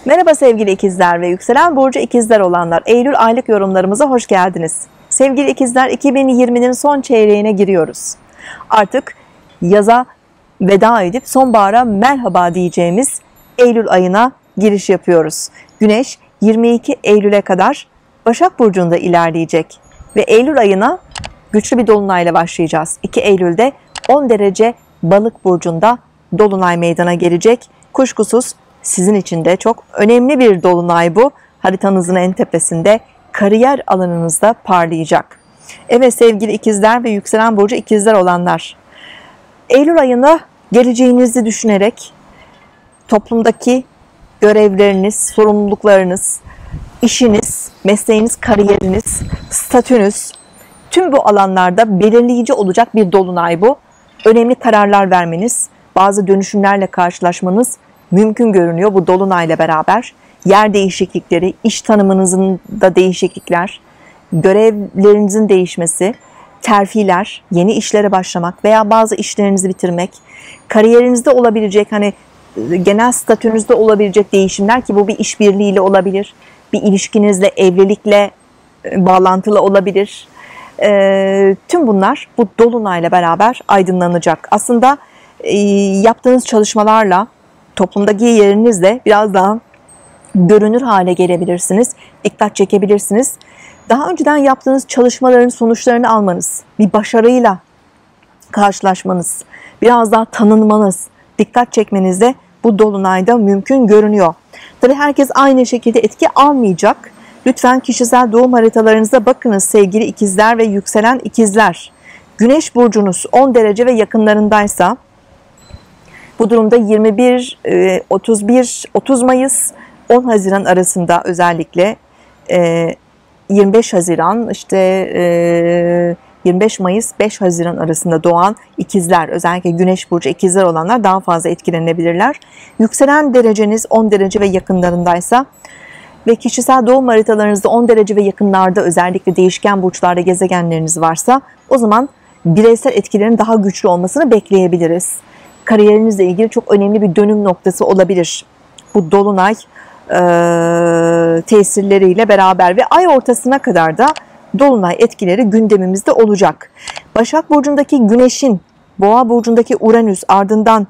Merhaba sevgili ikizler ve yükselen burcu ikizler olanlar. Eylül aylık yorumlarımıza hoş geldiniz. Sevgili ikizler, 2020'nin son çeyreğine giriyoruz. Artık yaza veda edip sonbahara merhaba diyeceğimiz Eylül ayına giriş yapıyoruz. Güneş 22 Eylül'e kadar Başak Burcu'nda ilerleyecek ve Eylül ayına güçlü bir dolunayla başlayacağız. 2 Eylül'de 10 derece Balık Burcu'nda dolunay meydana gelecek. Kuşkusuz sizin için de çok önemli bir dolunay bu. Haritanızın en tepesinde, kariyer alanınızda parlayacak. Evet sevgili ikizler ve yükselen burcu ikizler olanlar. Eylül ayında geleceğinizi düşünerek toplumdaki görevleriniz, sorumluluklarınız, işiniz, mesleğiniz, kariyeriniz, statünüz, tüm bu alanlarda belirleyici olacak bir dolunay bu. Önemli kararlar vermeniz, bazı dönüşümlerle karşılaşmanız mümkün görünüyor bu dolunayla beraber. Yer değişiklikleri, iş tanımınızın da değişiklikler, görevlerinizin değişmesi, terfiler, yeni işlere başlamak veya bazı işlerinizi bitirmek, kariyerinizde olabilecek genel statünüzde olabilecek değişimler ki bu bir işbirliğiyle olabilir, bir ilişkinizle, evlilikle bağlantılı olabilir. Tüm bunlar bu dolunayla beraber aydınlanacak. Aslında yaptığınız çalışmalarla, toplumdaki yerinizle biraz daha görünür hale gelebilirsiniz, dikkat çekebilirsiniz. Daha önceden yaptığınız çalışmaların sonuçlarını almanız, bir başarıyla karşılaşmanız, biraz daha tanınmanız, dikkat çekmeniz de bu dolunayda mümkün görünüyor. Tabii herkes aynı şekilde etki almayacak. Lütfen kişisel doğum haritalarınıza bakınız sevgili ikizler ve yükselen ikizler. Güneş burcunuz 10 derece ve yakınlarındaysa bu durumda 21, 31, 30 Mayıs, 10 Haziran arasında özellikle 25 Haziran, 25 Mayıs, 5 Haziran arasında doğan ikizler, özellikle Güneş burcu ikizler olanlar daha fazla etkilenebilirler. Yükselen dereceniz 10 derece ve yakınlarındaysa ve kişisel doğum haritalarınızda 10 derece ve yakınlarda özellikle değişken burçlarda gezegenleriniz varsa o zaman bireysel etkilerin daha güçlü olmasını bekleyebiliriz. Kariyerinizle ilgili çok önemli bir dönüm noktası olabilir bu dolunay tesirleriyle beraber ve ay ortasına kadar da dolunay etkileri gündemimizde olacak. Başak Burcu'ndaki Güneş'in, Boğa Burcu'ndaki Uranüs, ardından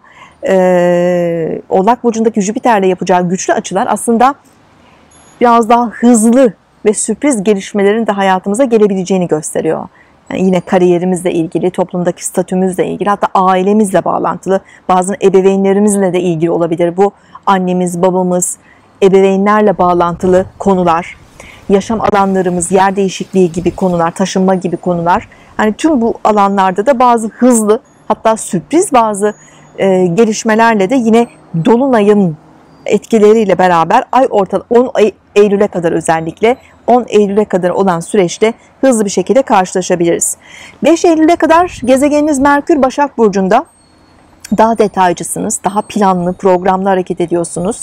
Oğlak Burcu'ndaki Jüpiter'le yapacağı güçlü açılar aslında biraz daha hızlı ve sürpriz gelişmelerin de hayatımıza gelebileceğini gösteriyor. Yani yine kariyerimizle ilgili, toplumdaki statümüzle ilgili, hatta ailemizle bağlantılı, bazı ebeveynlerimizle de ilgili olabilir. Bu annemiz, babamız, ebeveynlerle bağlantılı konular, yaşam alanlarımız, yer değişikliği gibi konular, taşınma gibi konular. Yani tüm bu alanlarda da bazı hızlı, hatta sürpriz bazı gelişmelerle de yine dolunayın etkileriyle beraber 10 Eylül'e kadar özellikle 10 Eylül'e kadar olan süreçte hızlı bir şekilde karşılaşabiliriz. 5 Eylül'e kadar gezegeniniz Merkür Başak Burcu'nda, daha detaycısınız, daha planlı, programlı hareket ediyorsunuz.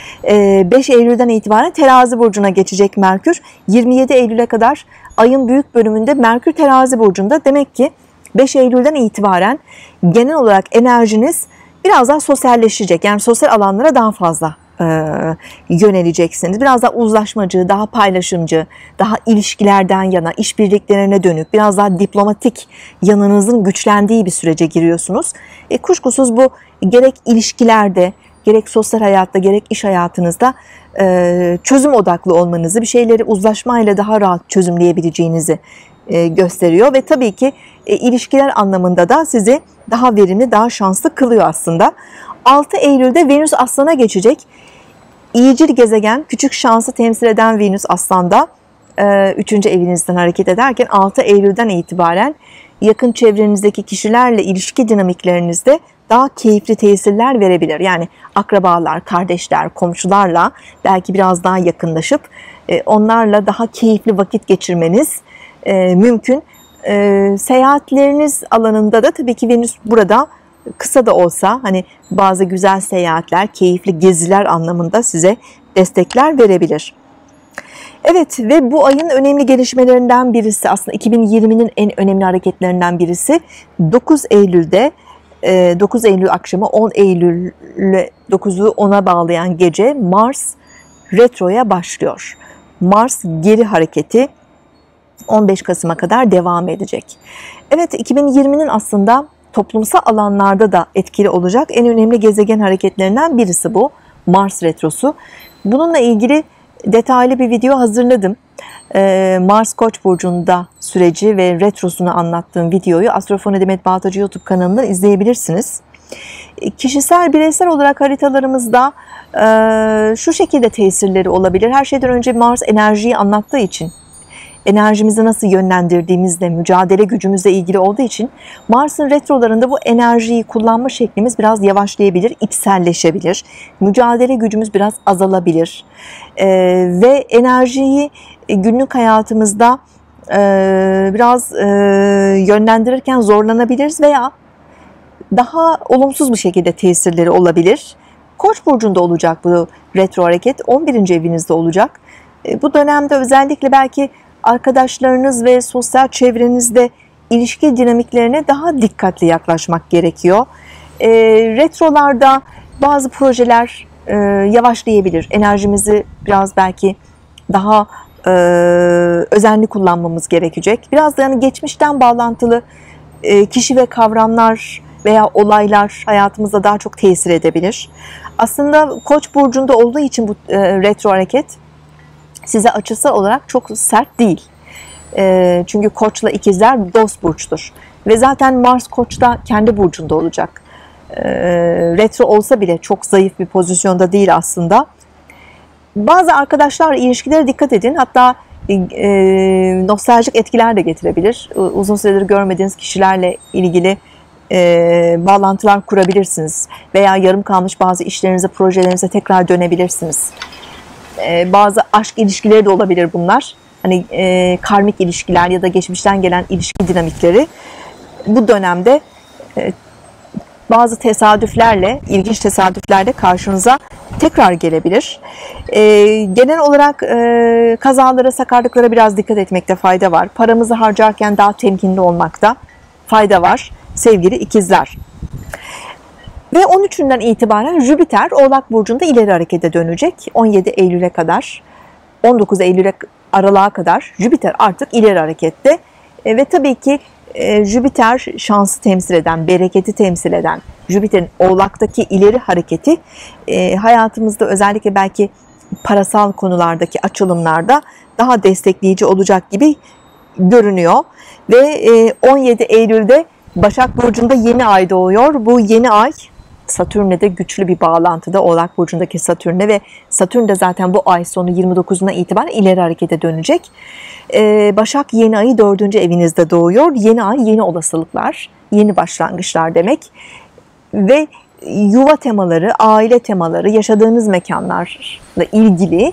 5 Eylül'den itibaren Terazi Burcu'na geçecek Merkür. 27 Eylül'e kadar ayın büyük bölümünde Merkür Terazi Burcu'nda. Demek ki 5 Eylül'den itibaren genel olarak enerjiniz biraz daha sosyalleşecek. Yani sosyal alanlara daha fazla yöneleceksiniz. Biraz daha uzlaşmacı, daha paylaşımcı, daha ilişkilerden yana, işbirliklerine dönük, biraz daha diplomatik yanınızın güçlendiği bir sürece giriyorsunuz. Kuşkusuz bu gerek ilişkilerde, gerek sosyal hayatta, gerek iş hayatınızda çözüm odaklı olmanızı, bir şeyleri uzlaşmayla daha rahat çözümleyebileceğinizi gösteriyor ve tabii ki ilişkiler anlamında da sizi daha verimli, daha şanslı kılıyor aslında. 6 Eylül'de Venüs Aslan'a geçecek. İyicil gezegen, küçük şansı temsil eden Venüs Aslan'da 3. evinizden hareket ederken 6 Eylül'den itibaren yakın çevrenizdeki kişilerle ilişki dinamiklerinizde daha keyifli tesirler verebilir. Yani akrabalar, kardeşler, komşularla belki biraz daha yakınlaşıp onlarla daha keyifli vakit geçirmeniz mümkün. Seyahatleriniz alanında da tabii ki Venüs burada kısa da olsa bazı güzel seyahatler, keyifli geziler anlamında size destekler verebilir. Evet ve bu ayın önemli gelişmelerinden birisi, aslında 2020'nin en önemli hareketlerinden birisi 9 Eylül'de 9 Eylül akşamı 10 Eylül'le 9'u 10'a bağlayan gece Mars retroya başlıyor. Mars geri hareketi 15 Kasım'a kadar devam edecek. Evet, 2020'nin aslında toplumsal alanlarda da etkili olacak en önemli gezegen hareketlerinden birisi bu. Mars retrosu. Bununla ilgili detaylı bir video hazırladım. Mars Koç burcunda süreci ve retrosunu anlattığım videoyu Astrofoni Demet Baltacı YouTube kanalından izleyebilirsiniz. Kişisel, bireysel olarak haritalarımızda şu şekilde tesirleri olabilir. Her şeyden önce Mars enerjiyi anlattığı için, enerjimizi nasıl yönlendirdiğimizle, mücadele gücümüzle ilgili olduğu için Mars'ın retrolarında bu enerjiyi kullanma şeklimiz biraz yavaşlayabilir, içselleşebilir. Mücadele gücümüz biraz azalabilir. Ve enerjiyi günlük hayatımızda biraz yönlendirirken zorlanabiliriz veya daha olumsuz bir şekilde tesirleri olabilir. Koç burcunda olacak bu retro hareket, 11. evinizde olacak. Bu dönemde özellikle belki arkadaşlarınız ve sosyal çevrenizde ilişki dinamiklerine daha dikkatli yaklaşmak gerekiyor. Retrolarda bazı projeler yavaşlayabilir. Enerjimizi biraz belki daha özenli kullanmamız gerekecek. Biraz da yani geçmişten bağlantılı kişi ve kavramlar veya olaylar hayatımızda daha çok tesir edebilir. Aslında Koç burcunda olduğu için bu retro hareket size açısal olarak çok sert değil. Çünkü Koç'la ikizler dost burçtur. Ve zaten Mars Koç'ta kendi burcunda olacak. Retro olsa bile çok zayıf bir pozisyonda değil aslında. Bazı arkadaşlarla ilişkilere dikkat edin. Hatta nostaljik etkiler de getirebilir. Uzun süredir görmediğiniz kişilerle ilgili bağlantılar kurabilirsiniz. Veya yarım kalmış bazı işlerinize, projelerinize tekrar dönebilirsiniz. Bazı aşk ilişkileri de olabilir bunlar. Hani karmik ilişkiler ya da geçmişten gelen ilişki dinamikleri bu dönemde bazı tesadüflerle, ilginç tesadüflerle karşınıza tekrar gelebilir. Genel olarak kazalara, sakarlıklara biraz dikkat etmekte fayda var. Paramızı harcarken daha temkinli olmakta fayda var sevgili ikizler. Ve 13'ünden itibaren Jüpiter Oğlak Burcu'nda ileri harekete dönecek. 17 Eylül'e kadar, 19 Eylül'e aralığa kadar Jüpiter artık ileri harekette. Ve tabii ki Jüpiter şansı temsil eden, bereketi temsil eden Jüpiter'in Oğlak'taki ileri hareketi hayatımızda özellikle belki parasal konulardaki açılımlarda daha destekleyici olacak gibi görünüyor. Ve 17 Eylül'de Başak Burcu'nda yeni ay doğuyor. Bu yeni ay Satürn'le de güçlü bir bağlantıda, Oğlak Burcu'ndaki Satürn'le ve Satürn de zaten bu ay sonu 29'una itibaren ileri harekete dönecek. Başak yeni ayı 4. evinizde doğuyor. Yeni ay yeni olasılıklar, yeni başlangıçlar demek. Ve yuva temaları, aile temaları, yaşadığınız mekanlarla ilgili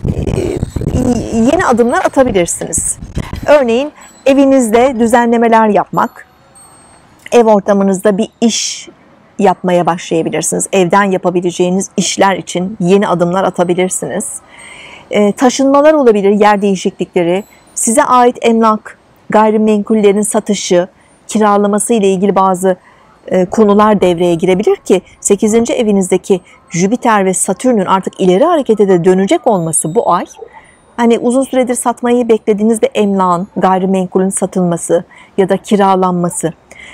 yeni adımlar atabilirsiniz. Örneğin evinizde düzenlemeler yapmak, ev ortamınızda bir iş yapmaya başlayabilirsiniz. Evden yapabileceğiniz işler için yeni adımlar atabilirsiniz. Taşınmalar olabilir, yer değişiklikleri, size ait emlak, gayrimenkullerin satışı, kiralaması ile ilgili bazı konular devreye girebilir ki 8. evinizdeki Jüpiter ve Satürn'ün artık ileri harekete de dönecek olması bu ay, hani uzun süredir satmayı beklediğiniz bir emlakın, gayrimenkulün satılması ya da kiralanması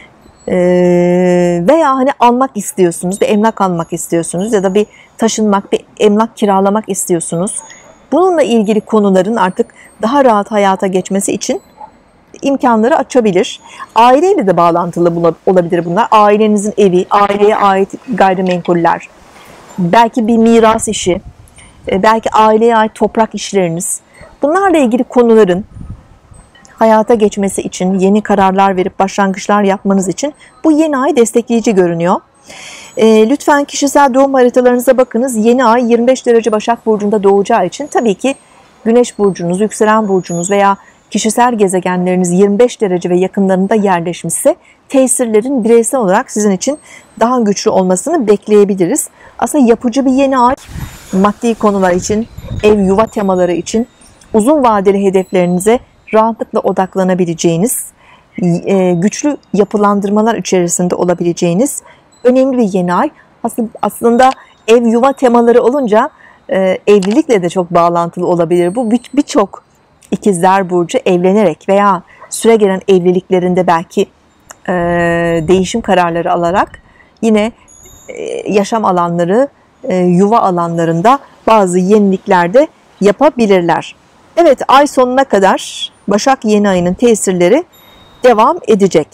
veya hani almak istiyorsunuz, bir emlak almak istiyorsunuz ya da bir taşınmak, bir emlak kiralamak istiyorsunuz. Bununla ilgili konuların artık daha rahat hayata geçmesi için imkanları açabilir. Aileyle de bağlantılı olabilir bunlar. Ailenizin evi, aileye ait gayrimenkuller, belki bir miras işi, belki aileye ait toprak işleriniz. Bunlarla ilgili konuların hayata geçmesi için, yeni kararlar verip başlangıçlar yapmanız için bu yeni ay destekleyici görünüyor. Lütfen kişisel doğum haritalarınıza bakınız. Yeni ay 25 derece Başak Burcu'nda doğacağı için tabii ki Güneş burcunuz, yükselen burcunuz veya kişisel gezegenleriniz 25 derece ve yakınlarında yerleşmişse tesirlerin bireysel olarak sizin için daha güçlü olmasını bekleyebiliriz. Aslında yapıcı bir yeni ay, maddi konular için, ev yuva temaları için, uzun vadeli hedeflerinize rahatlıkla odaklanabileceğiniz, güçlü yapılandırmalar içerisinde olabileceğiniz önemli bir yeni ay. Aslında ev yuva temaları olunca evlilikle de çok bağlantılı olabilir. Bu birçok ikizler burcu evlenerek veya süregelen evliliklerinde belki değişim kararları alarak yine yaşam alanları, yuva alanlarında bazı yenilikler de yapabilirler. Evet, ay sonuna kadar Başak yeni ayının tesirleri devam edecek.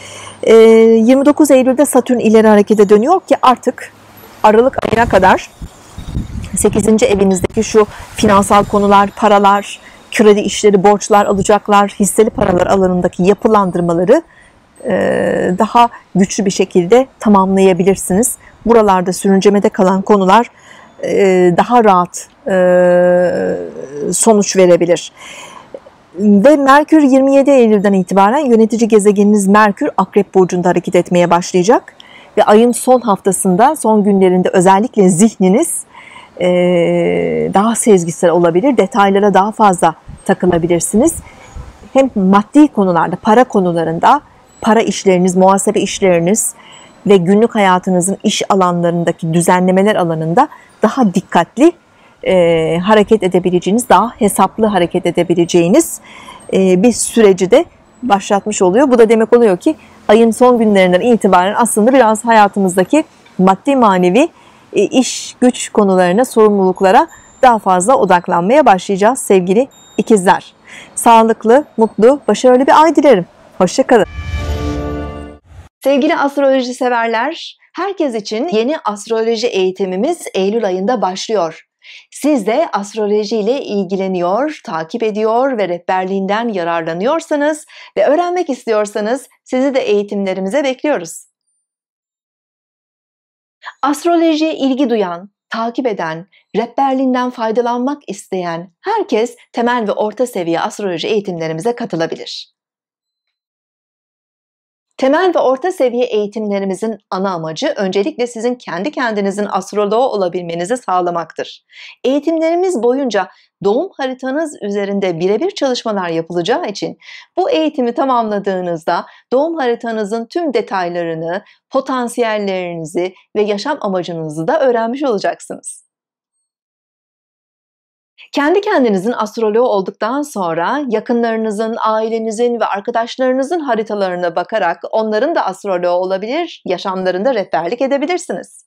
29 Eylül'de Satürn ileri harekete dönüyor ki artık Aralık ayına kadar 8. evinizdeki şu finansal konular, paralar, kredi işleri, borçlar, alacaklar, hisseli paralar alanındaki yapılandırmaları daha güçlü bir şekilde tamamlayabilirsiniz. Buralarda sürüncemede kalan konular daha rahat sonuç verebilir. Ve Merkür 27 Eylül'den itibaren yönetici gezegeniniz Merkür Akrep Burcu'nda hareket etmeye başlayacak. Ve ayın son haftasında, son günlerinde özellikle zihniniz daha sezgisel olabilir. Detaylara daha fazla takılabilirsiniz. Hem maddi konularda, para konularında, para işleriniz, muhasebe işleriniz ve günlük hayatınızın iş alanlarındaki düzenlemeler alanında daha dikkatli hareket edebileceğiniz, daha hesaplı hareket edebileceğiniz bir süreci de başlatmış oluyor. Bu da demek oluyor ki ayın son günlerinden itibaren aslında biraz hayatımızdaki maddi manevi iş güç konularına, sorumluluklara daha fazla odaklanmaya başlayacağız sevgili ikizler. Sağlıklı, mutlu, başarılı bir ay dilerim. Hoşça kalın. Sevgili astroloji severler, herkes için yeni astroloji eğitimimiz Eylül ayında başlıyor. Siz de astroloji ile ilgileniyor, takip ediyor ve rehberliğinden yararlanıyorsanız ve öğrenmek istiyorsanız sizi de eğitimlerimize bekliyoruz. Astrolojiye ilgi duyan, takip eden, rehberliğinden faydalanmak isteyen herkes temel ve orta seviye astroloji eğitimlerimize katılabilir. Temel ve orta seviye eğitimlerimizin ana amacı öncelikle sizin kendi kendinizin astroloğu olabilmenizi sağlamaktır. Eğitimlerimiz boyunca doğum haritanız üzerinde birebir çalışmalar yapılacağı için bu eğitimi tamamladığınızda doğum haritanızın tüm detaylarını, potansiyellerinizi ve yaşam amacınızı da öğrenmiş olacaksınız. Kendi kendinizin astroloğu olduktan sonra yakınlarınızın, ailenizin ve arkadaşlarınızın haritalarına bakarak onların da astroloğu olabilir, yaşamlarında rehberlik edebilirsiniz.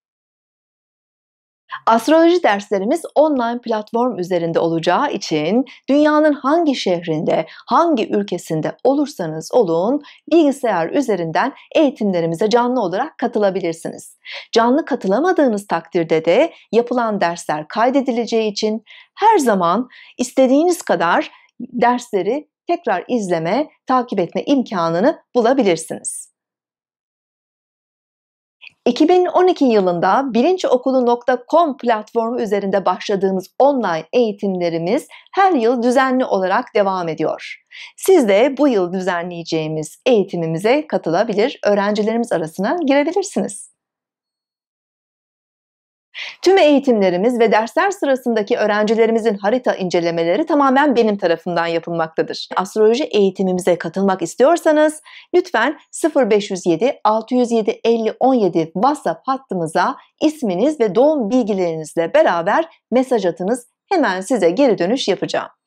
Astroloji derslerimiz online platform üzerinde olacağı için dünyanın hangi şehrinde, hangi ülkesinde olursanız olun bilgisayar üzerinden eğitimlerimize canlı olarak katılabilirsiniz. Canlı katılamadığınız takdirde de yapılan dersler kaydedileceği için her zaman istediğiniz kadar dersleri tekrar izleme, takip etme imkanını bulabilirsiniz. 2012 yılında bilinçokulu.com platformu üzerinde başladığımız online eğitimlerimiz her yıl düzenli olarak devam ediyor. Siz de bu yıl düzenleyeceğimiz eğitimimize katılabilir, öğrencilerimiz arasına girebilirsiniz. Tüm eğitimlerimiz ve dersler sırasındaki öğrencilerimizin harita incelemeleri tamamen benim tarafımdan yapılmaktadır. Astroloji eğitimimize katılmak istiyorsanız lütfen 0507 607 50 17 WhatsApp hattımıza isminiz ve doğum bilgilerinizle beraber mesaj atınız. Hemen size geri dönüş yapacağım.